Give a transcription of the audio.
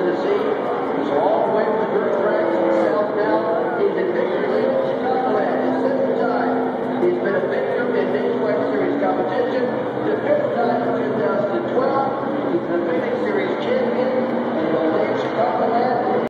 Tennessee. He's all the way from the dirt tracks himself now. He's in victory lane in Chicagoland. His second time. He's been a victim in nationwide series competition. The fifth time in 2012. He's in the Phoenix Series.